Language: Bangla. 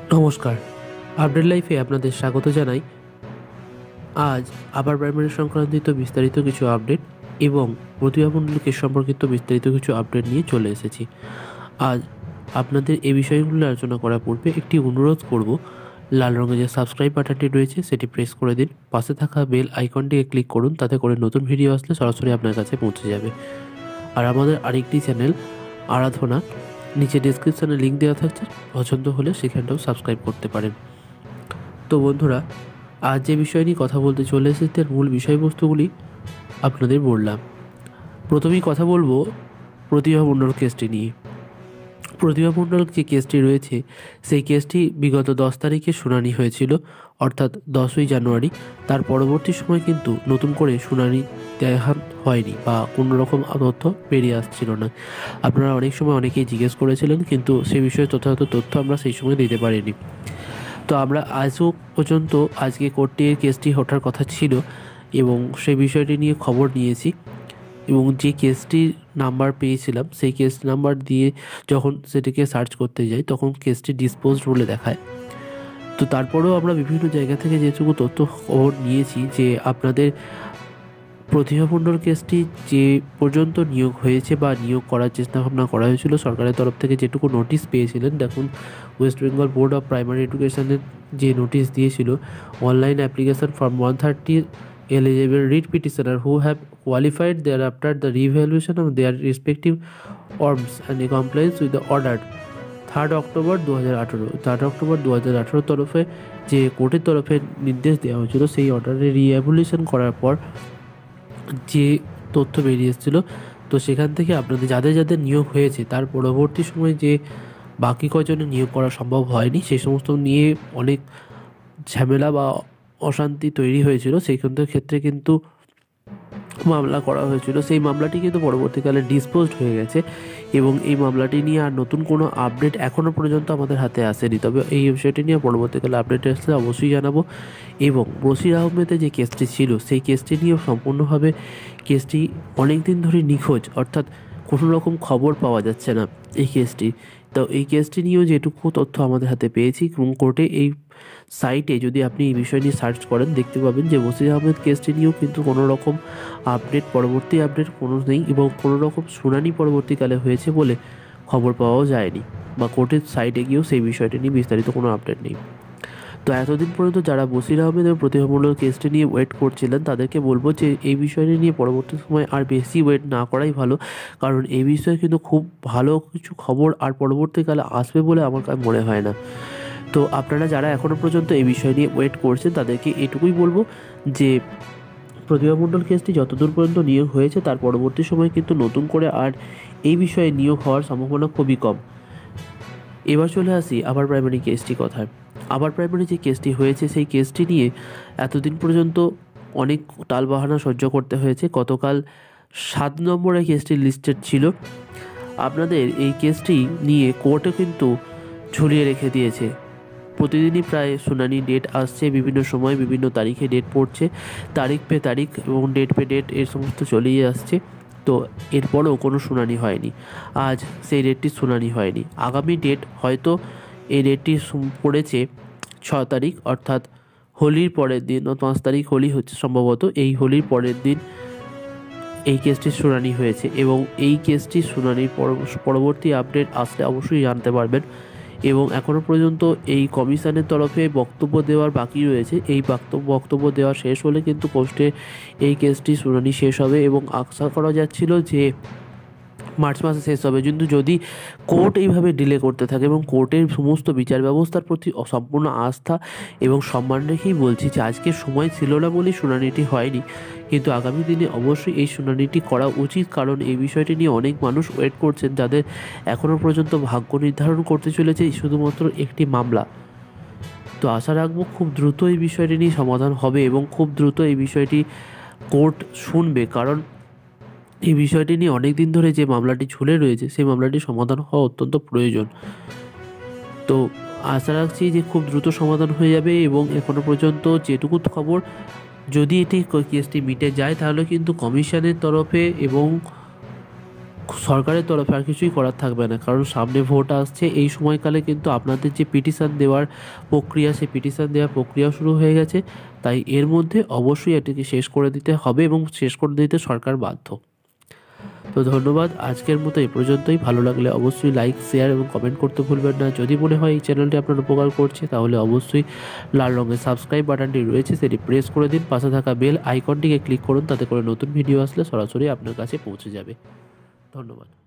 নমস্কার, আপডেট লাইফে আপনাদের স্বাগত জানাই। আজ আবার প্রাইমারি সংক্রান্তিত বিস্তারিত কিছু আপডেট এবং প্রতিভামণ্ডলী কেস সম্পর্কিত বিস্তারিত কিছু আপডেট নিয়ে চলে এসেছি। আজ আপনাদের এই বিষয়গুলো আলোচনা করার পূর্বে একটি অনুরোধ করব, লাল রঙের যে সাবস্ক্রাইব বাটনটি রয়েছে সেটি প্রেস করে দিন, পাশে থাকা বেল আইকনটিকে ক্লিক করুন, তাতে করে নতুন ভিডিও আসলে সরাসরি আপনার কাছে পৌঁছে যাবে। আর আমাদের আরেকটি চ্যানেল আরাধনা, নিচে ডিসক্রিপশানে লিঙ্ক দেওয়া থাকছে, পছন্দ হলে সেখানটাও সাবস্ক্রাইব করতে পারেন। তো বন্ধুরা, আজ যে বিষয় নিয়ে কথা বলতে চলে এসেছে তার মূল বিষয়বস্তুগুলি আপনাদের বললাম। প্রথমেই কথা বলবো প্রতিভা মণ্ডল কেসটি নিয়ে। প্রতিভা মণ্ডল যে কেসটি রয়েছে সেই কেসটি বিগত 10 তারিখে শুনানি হয়েছিল, অর্থাৎ 10ই জানুয়ারি। তার পরবর্তী সময় কিন্তু নতুন করে শুনানি দেখা হয়নি বা কোনো রকম তথ্য বেরিয়ে আসছিল না। আপনারা অনেক সময় অনেকেই জিজ্ঞেস করেছিলেন, কিন্তু সে বিষয়ে যথাযথ তথ্য আমরা সেই সময় দিতে পারিনি। তো আমরা আজও পর্যন্ত আজকে কোর্টের কেসটি ওঠার কথা ছিল এবং সেই বিষয়টি নিয়ে খবর নিয়েছি, এবং যে কেসটির নাম্বার পেয়েছিলাম সেই কেস নাম্বার দিয়ে যখন সেটিকে সার্চ করতে যাই তখন কেসটি ডিসপোজড বলে দেখায়। তো তারপরেও আমরা বিভিন্ন জায়গা থেকে যেটুকু তথ্য খবর নিয়েছি যে আপনাদের প্রতিভা মণ্ডল কেসটি যে পর্যন্ত নিয়োগ হয়েছে বা নিয়োগ করার চেষ্টা ভাবনা করা হয়েছিল, সরকারের তরফ থেকে যেটুকু নোটিশ পেয়েছিলেন, দেখুন West Bengal board of primary এডুকেশনের যে নোটিশ দিয়েছিল, online application from 130 eligible writ petitioner who have qualified thereafter the revaluation of their respective forms and in compliance with the order 3rd October 2018 তরফে যে কোর্টের তরফে নির্দেশ দেওয়া হয়েছিল, সেই অর্ডারে রিভ্যালুয়েশন করার পর যে তথ্য বেরিয়ে এসেছিলো, তো সেখান থেকে আপনাদের যাদের যাদের নিয়োগ হয়েছে তার পরবর্তী সময়ে যে বাকি কজনের নিয়োগ করা সম্ভব হয়নি, সেই সমস্ত নিয়ে অনেক ঝামেলা বা অশান্তি তৈরি হয়েছিল। সেই ক্ষেত্রে কিন্তু মামলা করা হয়েছিল, সেই মামলাটি কিন্তু পরবর্তীকালে ডিসপোজড হয়ে গেছে এবং এই মামলাটি নিয়ে আর নতুন কোনো আপডেট এখনও পর্যন্ত আমাদের হাতে আসেনি। তবে এই বিষয়টি নিয়ে পরবর্তীকালে আপডেট আসলে অবশ্যই জানাবো। এবং বশির আহমেদের যে কেসটি ছিল সেই কেসটি নিয়েও সম্পূর্ণভাবে কেসটি অনেক দিন ধরে নিখোঁজ, অর্থাৎ কোনো রকম খবর পাওয়া যাচ্ছে না এই কেসটি। তো এই কেসটি নিয়েও যেটুকু তথ্য আমাদের হাতে পেয়েছি, এবং কোর্টে এই সাইটে যদি আপনি এই বিষয় নিয়ে সার্চ করেন দেখতে পাবেন যে বশির আহমেদ কেসটি নিয়েও কিন্তু কোনো রকম আপডেট, পরবর্তী আপডেট কোনো নেই, এবং কোনো রকম শুনানি পরবর্তীকালে হয়েছে বলে খবর পাওয়াও যায়নি, বা কোর্টের সাইটে গিয়েও সেই বিষয়টি নিয়ে বিস্তারিত কোনো আপডেট নেই। তো এতদিন পর্যন্ত যারা বশির আহমেদ এবং প্রতিভা মণ্ডল কেসটি নিয়ে ওয়েট করছিলেন তাদেরকে বলবো যে এই বিষয়টি নিয়ে পরবর্তী সময় আর বেশি ওয়েট না করাই ভালো, কারণ এই বিষয়ে কিন্তু খুব ভালো কিছু খবর আর পরবর্তীকালে আসবে বলে আমার মনে হয় না। তো আপনারা যারা এখনও পর্যন্ত এই বিষয় নিয়ে ওয়েট করছেন তাদেরকে এটুকুই বলবো যে প্রতিভা মণ্ডল কেসটি যতদূর পর্যন্ত নিয়োগ হয়েছে তার পরবর্তী সময় কিন্তু নতুন করে আর এই বিষয়ে নিয়োগ হওয়ার সম্ভাবনা খুবই কম। এবার চলে আসি আবার প্রাইমারি কেসটি কথায়। আবার প্রাইমারি যে কেসটি হয়েছে সেই কেসটি নিয়ে এতদিন পর্যন্ত অনেক টালবাহানা সহ্য করতে হয়েছে। গতকাল 7 নম্বরে কেসটি লিস্টেড ছিল। আপনাদের এই কেসটি নিয়ে কোর্টে কিন্তু ঝুলিয়ে রেখে দিয়েছে। প্রতিদিনই প্রায় শুনানি ডেট আসছে, বিভিন্ন সময় বিভিন্ন তারিখে ডেট পড়ছে, তারিখ পে তারিখ এবং ডেট পে ডেট এর সমস্ত চলেই আসছে। তো এরপরেও কোনো শুনানি হয়নি। আজ সেই ডেটটির শুনানি হয়নি। আগামী ডেট হয়তো এই ডেটটি পড়েছে 6 তারিখ, অর্থাৎ হোলির পরের দিন, 5 তারিখ হোলি হচ্ছে সম্ভবত, এই হোলির পরের দিন এই কেসটির শুনানি হয়েছে, এবং এই কেসটির শুনানির পরবর্তী আপডেট আসলে অবশ্যই জানতে পারবেন। এবং এখনও পর্যন্ত এই কমিশনের তরফে বক্তব্য দেওয়ার বাকি রয়েছে। এই বক্তব্য দেওয়া শেষ হলে কিন্তু কোর্টে এই কেসটি শুনানি শেষ হবে, এবং আশা করা যাচ্ছিল যে মার্চ মাসে শেষ হবে। কিন্তু যদি কোর্ট এইভাবে ডিলে করতে থাকে, এবং কোর্টের সমস্ত বিচার ব্যবস্থার প্রতি সম্পূর্ণ আস্থা এবং সম্মান রেখেই বলছি যে আজকে সময় ছিল না বলেই শুনানিটি হয়নি, কিন্তু আগামী দিনে অবশ্যই এই শুনানিটি করা উচিত, কারণ এই বিষয়টি নিয়ে অনেক মানুষ ওয়েট করছেন, যাদের এখনও পর্যন্ত ভাগ্য নির্ধারণ করতে চলেছে শুধুমাত্র একটি মামলা। তো আশা রাখবো খুব দ্রুত এই বিষয়টি নিয়ে সমাধান হবে এবং খুব দ্রুত এই বিষয়টি কোর্ট শুনবে, কারণ এই বিষয়টি নিয়ে অনেক দিন ধরে যে মামলাটি ঝুলে রয়েছে সেই মামলাটি সমাধান হওয়া অত্যন্ত প্রয়োজন। তো আশা রাখছি যে খুব দ্রুত সমাধান হয়ে যাবে, এবং এখনও পর্যন্ত যেটুকু খবর, যদি এটি কেসটি মিটে যায় তাহলে কিন্তু কমিশনের তরফে এবং সরকারের তরফে আর কিছুই করার থাকবে না, কারণ সামনে ভোট আসছে। এই সময়কালে কিন্তু আপনাদের যে পিটিশন দেওয়ার প্রক্রিয়া, সেই পিটিশন দেওয়ার প্রক্রিয়া শুরু হয়ে গেছে। তাই এর মধ্যে অবশ্যই এটিকে শেষ করে দিতে হবে এবং শেষ করে দিতে সরকার বাধ্য। তো ধন্যবাদ, আজকের মতো এই পর্যন্তই। ভালো লাগলে অবশ্যই লাইক, শেয়ার এবং কমেন্ট করতে ভুলবেন না। যদি মনে হয় এই চ্যানেলটি আপনার উপকার করছে, তাহলে অবশ্যই লাল রঙের সাবস্ক্রাইব বাটনটি রয়েছে, সেটি প্রেস করে দিন। পাশে থাকা বেল আইকনটিকে ক্লিক করুন, তাতে করে নতুন ভিডিও আসলে সরাসরি আপনার কাছে পৌঁছে যাবে। ধন্যবাদ।